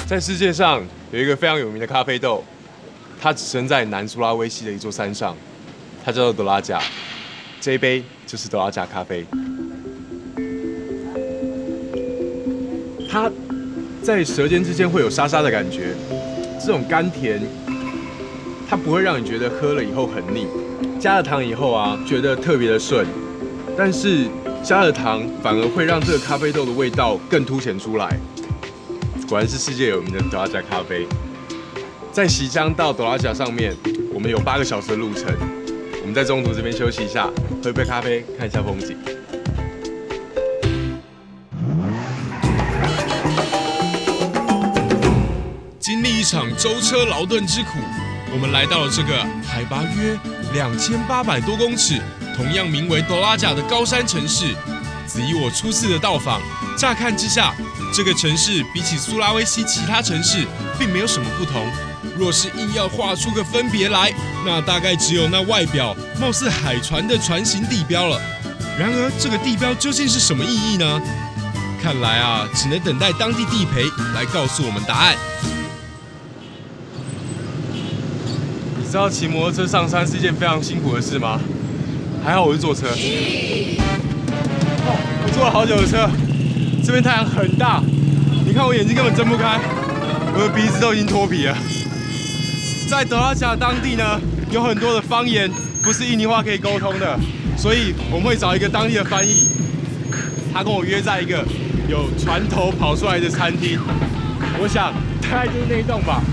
在世界上有一个非常有名的咖啡豆，它只生在南苏拉威西的一座山上，它叫做德拉贾。这一杯就是德拉贾咖啡。它在舌尖之间会有沙沙的感觉，这种甘甜，它不会让你觉得喝了以后很腻。加了糖以后啊，觉得特别的顺，但是加了糖反而会让这个咖啡豆的味道更凸显出来。果然是世界有名的德拉贾咖啡。在席江到德拉贾上面，我们有8个小时的路程。我们在中途这边休息一下，喝一杯咖啡，看一下风景。经历一场舟车劳顿之苦，我们来到了这个海拔约2800多公尺，同样名为德拉贾的高山城市。只以我初次的到访，乍看之下，这个城市比起苏拉威西其他城市并没有什么不同。若是硬要画出个分别来，那大概只有那外表貌似海船的船型地标了。然而，这个地标究竟是什么意义呢？看来啊，只能等待当地地陪来告诉我们答案。你知道骑摩托车上山是一件非常辛苦的事吗？还好我是坐车。我坐了好久的车，这边太阳很大，你看我眼睛根本睁不开，我的鼻子都已经脱皮了。在德拉贾当地呢，有很多的方言不是印尼话可以沟通的，所以我们会找一个当地的翻译。他跟我约在一个有船头跑出来的餐厅，我想大概就是那一栋吧。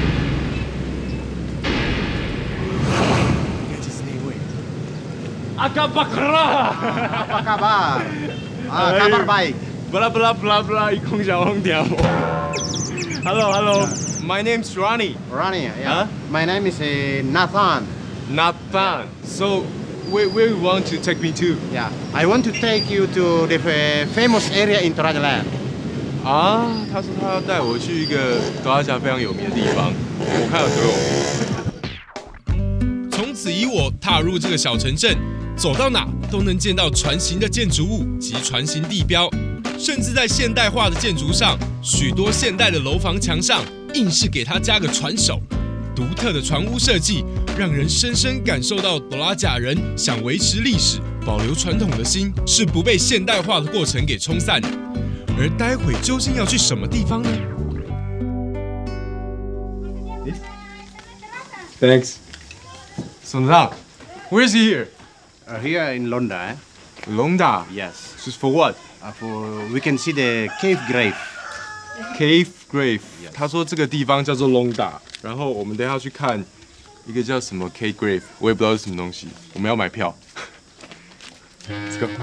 应该就是那一位。阿卡巴克拉。 Apa kabar? Kabar baik. Bla bla bla bla， 一空小红条。Hello, my name's Ronnie. Ronnie, yeah. Huh? My name is Nathan. Nathan. So, where you want to take me to? Yeah, I want to take you to the famous area in Toraja. 啊，他说他要带我去一个德拉贾非常有名的地方，我看有多有。从此以我踏入这个小城镇，走到哪都能见到船型的建筑物及船型地标，甚至在现代化的建筑上，许多现代的楼房墙上硬是给它加个船首。独特的船屋设计，让人深深感受到德拉贾人想维持历史、保留传统的心，是不被现代化的过程给冲散的。而待会究竟要去什么地方呢 ？Thanks. Sonang, where is he here? Here in Londa. Londa. Yes. Just for what? We can see the cave grave. Cave grave. 他说这个地方叫做 Londa， 然后我们等一下去看一个叫什么 cave grave， 我也不知道是什么东西，我们要买票。Let's go.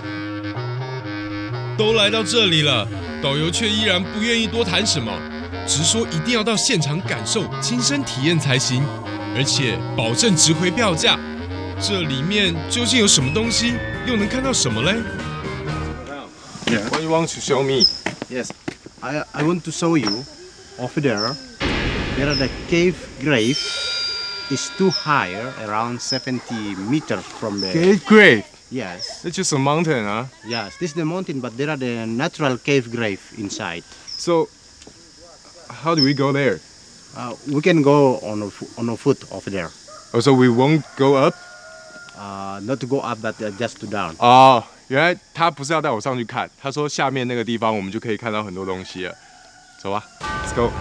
都来到这里了，导游却依然不愿意多谈什么，直说一定要到现场感受、亲身体验才行，而且保证值回票价。这里面究竟有什么东西，又能看到什么嘞 Yeah. ？What you want to show me? Yes. I want to show you over there. There the cave grave is too high, around 70 meters from the. Cave grave. Yes. It's just a mountain, huh? Yes. This is the mountain, but there are the natural cave grave inside. So, how do we go there? We can go on a foot over there. Oh, so we won't go up? Not to go up, but just to down. 哦，原来他不是要带我上去看，他说下面那个地方我们就可以看到很多东西了。走吧 ，Let's go。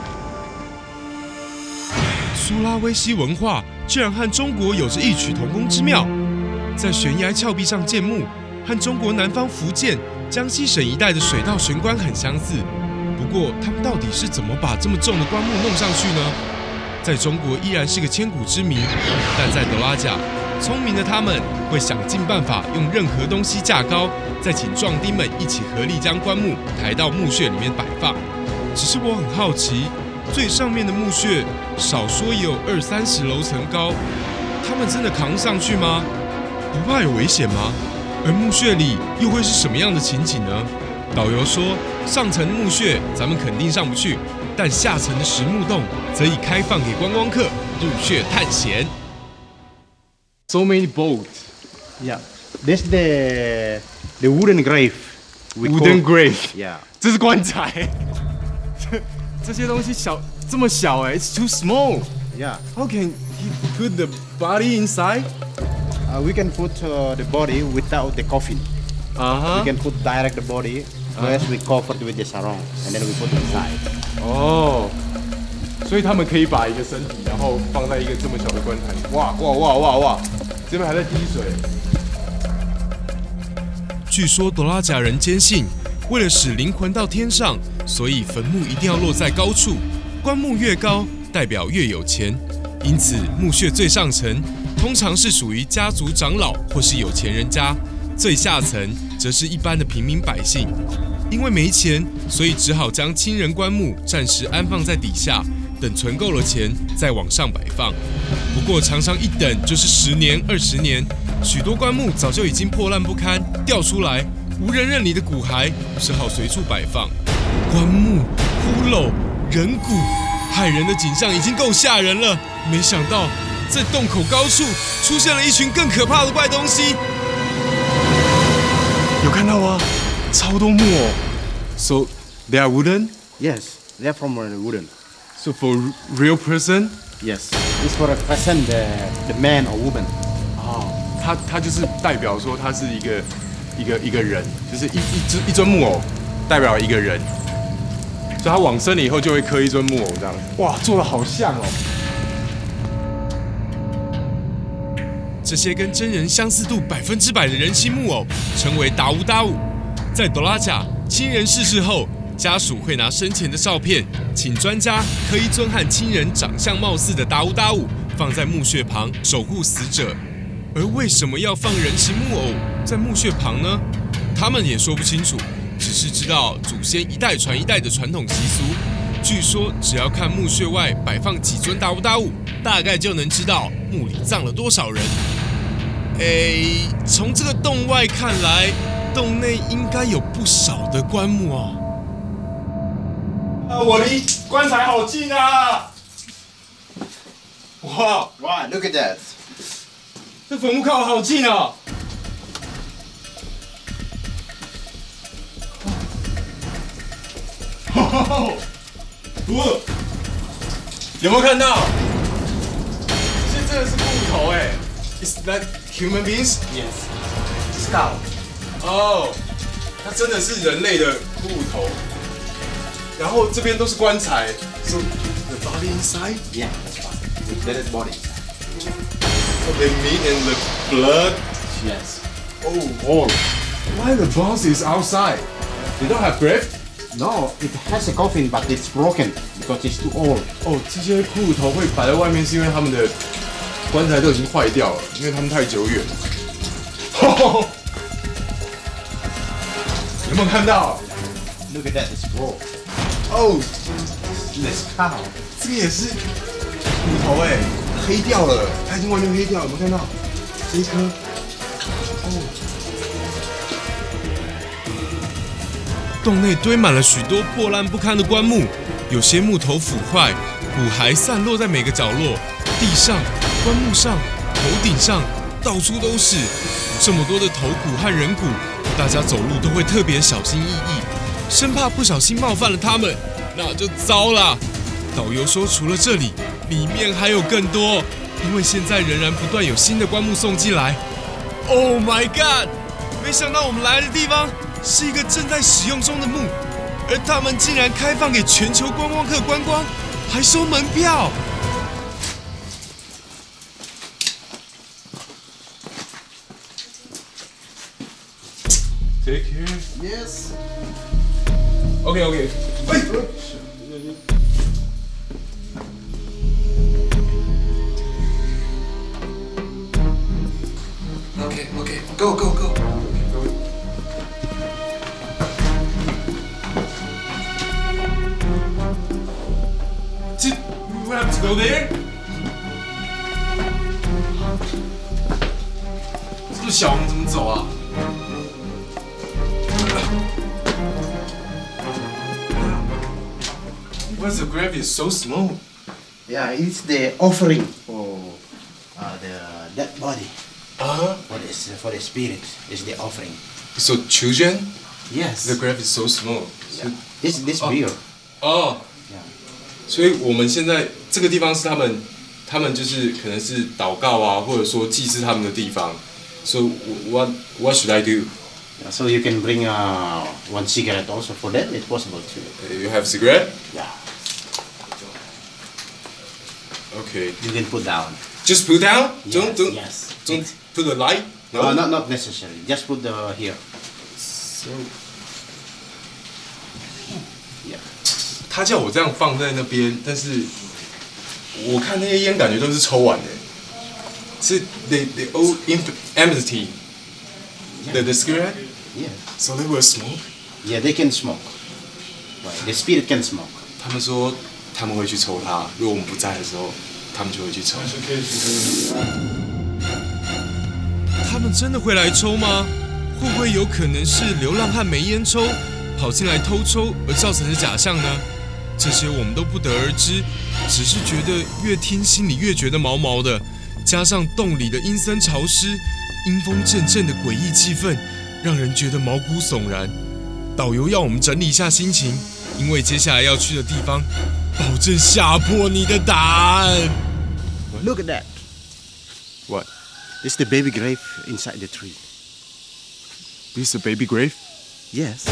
苏拉威西文化居然和中国有着异曲同工之妙，在悬崖峭壁上建墓，和中国南方福建、江西省一带的水稻悬棺很相似。不过，他们到底是怎么把这么重的棺木弄上去呢？在中国依然是个千古之谜，但在德拉贾，聪明的他们会想尽办法用任何东西架高，再请壮丁们一起合力将棺木抬到墓穴里面摆放。只是我很好奇，最上面的墓穴少说也有20-30楼层高，他们真的扛上去吗？不怕有危险吗？而墓穴里又会是什么样的情景呢？导游说，上层的墓穴咱们肯定上不去，但下层的石墓洞则已开放给观光客入穴探险。So many boats. Yeah. This is the wooden grave. Wooden grave. Yeah. 这是棺材。 这些东西这么小哎 ，it's too small. Yeah. How can he put the body inside? We can put the body without the coffin. We can put direct the body. First we cover it with the sarong, and then we put inside. 哦，所以他们可以把一个身体，然后放在一个这么小的棺材里。哇！这边还在滴水。据说朵拉贾人坚信，为了使灵魂到天上，所以坟墓一定要落在高处，棺木越高，代表越有钱。因此，墓穴最上层通常是属于家族长老或是有钱人家，最下层则是一般的平民百姓。因为没钱，所以只好将亲人棺木暂时安放在底下，等存够了钱再往上摆放。不过常常一等就是10年、20年，许多棺木早就已经破烂不堪，掉出来无人认领的骨骸，只好随处摆放。棺木、骷髅、人骨，骇人的景象已经够吓人了。没想到在洞口高处出现了一群更可怕的怪东西。有看到吗？超多木偶。So they are wooden? Yes, they're from wooden. So for real person? Yes, it's for represent the man or woman. 哦，他就是代表说他是一个人，就是一尊木偶代表一个人，所以他往生了以后就会刻一尊木偶这样。哇，做得好像哦。这些跟真人相似度100%的人形木偶称为达乌达舞。在朵拉贾亲人逝世后，家属会拿生前的照片，请专家刻一尊和亲人长相貌似的达乌达舞放在墓穴旁守护死者。而为什么要放人形木偶在墓穴旁呢？他们也说不清楚，只是知道祖先一代传一代的传统习俗。据说只要看墓穴外摆放几尊达乌达舞，大概就能知道墓里葬了多少人。从这个洞外看来，洞内应该有不少的棺木哦。我离棺材好近啊！哇 Look at that. 这坟墓靠我好近哦！有没有看到？这真的是骨头哎 ！Is that human beings? Yes. Skull. 哦，它真的是人类的骨头。然后这边都是棺材。So the body inside? Yeah, that's right. With dead body. The meat and the blood? Yes. Oh. Why the bones is outside? They don't have grave? No, it has a coffin, but it's broken because it's too old. 哦，这些骷髅头会摆在外面，是因为他们的棺材都已经坏掉了，因为他们太久远了。有没有看到 Look at that, it's broke. 哦， This cow. 这个也是骨头哎，黑掉了，它已经完全黑掉了，有没有看到？这一颗，洞内堆满了许多破烂不堪的棺木，有些木头腐坏，骨骸散落在每个角落，地上、棺木上、头顶上，到处都是。这么多的头骨和人骨，大家走路都会特别小心翼翼，生怕不小心冒犯了他们，那就糟了。导游说，除了这里，里面还有更多，因为现在仍然不断有新的棺木送进来。Oh my god！ 没想到我们来的地方是一个正在使用中的墓，而他们竟然开放给全球观光客观光，还收门票。Take care. Yes. OK。OK. Go. We have to go there? 这么小，我们怎么走啊？Why the grave is so small? Yeah, it's the offering for the dead body. For the spirit, is the offering. So children? Yes. The grave is so small. Yeah. This bigger. Oh. Yeah. 所以我们现在这个地方是他们就是可能是祷告啊，或者说祭祀他们的地方。So what should I do? So you can bring one cigarette also for them. It's possible too. You have cigarette? Yeah. Okay. You can put down. Just put down? Yes, Don't yes. put the light? No. Not necessarily. Just put here. So. Yeah. 他叫我这样放在那边，但是我看那些烟感觉都是抽完的，是 they all empty the cigarette. Yeah. So they will smoke. Yeah, they can smoke. Right. The spirit can smoke. 他们说他们会去抽它，如果我们不在的时候，他们就会去抽。他们真的会来抽吗？会不会有可能是流浪汉没烟抽，跑进来偷抽而造成的假象呢？这些我们都不得而知，只是觉得越听心里越觉得毛毛的。加上洞里的阴森潮湿、阴风阵阵的诡异气氛，让人觉得毛骨悚然。导游要我们整理一下心情，因为接下来要去的地方，保证吓破你的胆。 Look at that. What? It's the baby grave inside the tree. This is a baby grave? Yes.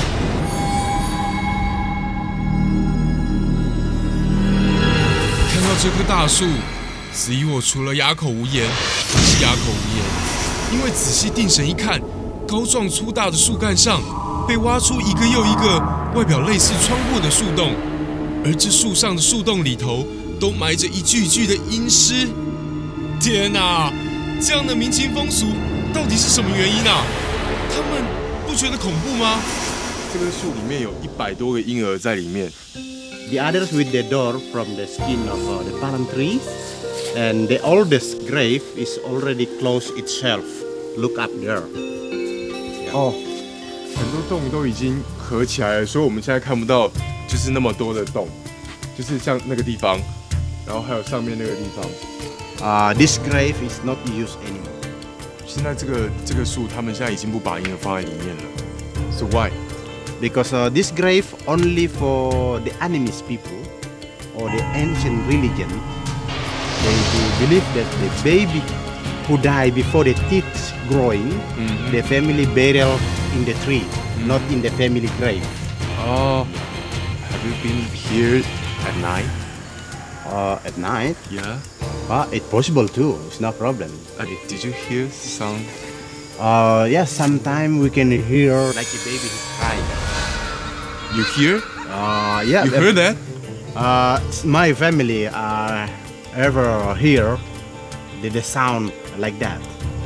看到这棵大树，子怡我除了哑口无言，还是哑口无言，因为仔细定神一看，高壮粗大的树干上被挖出一个又一个外表类似窗户的树洞，而这树上的树洞里头都埋着一具一具的阴尸。天哪，这样的民情风俗到底是什么原因啊？他们不觉得恐怖吗？这个树里面有100多个婴儿在里面。 The others with the door from the skin of the palm trees, and the oldest grave is already closed itself. Look up there. 哦，很多洞都已经合起来了，所以我们现在看不到就是那么多的洞，就是像那个地方，然后还有上面那个地方。 This grave is not used anymore. 现在这个树，他们现在已经不把婴儿放在里面了。So why? Because this grave only for the animist people or the ancient religion. They believe that the baby who died before the teeth growing, the family burial in the tree, not in the family grave. Oh, have you been here at night? At night? Yeah. It's possible too. It's no problem. Did you hear sound? Yes, sometimes we can hear like a baby crying. You hear? Yeah. You heard that? My family ever hear the sound like that.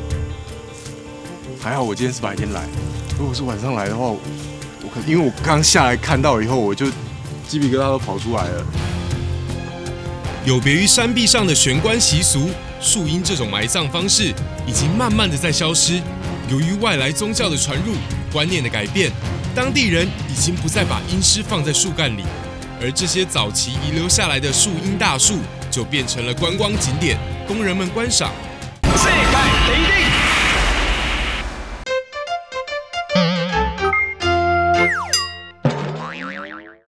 还好我今天是白天来，如果是晚上来的话，因为我刚下来看到以后，我就鸡皮疙瘩都跑出来了。有别于山壁上的悬棺习俗，树荫这种埋葬方式已经慢慢的在消失。由于外来宗教的传入与观念的改变，当地人已经不再把阴尸放在树干里，而这些早期遗留下来的树荫大树就变成了观光景点，供人们观赏。世界地丁